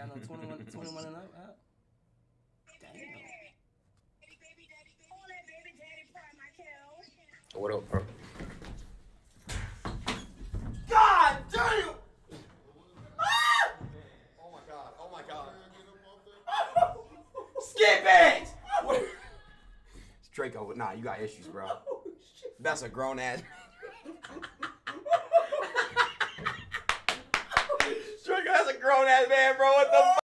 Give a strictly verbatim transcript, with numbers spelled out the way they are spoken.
got no twenty-one, twenty-one and up. Huh? Damn. What up, bro? God damn! Ah! Oh my god! Oh my god! Skip it! Draco, nah, you got issues, bro. That's a grown ass. Draco, that's a grown ass man, bro. What the fuck?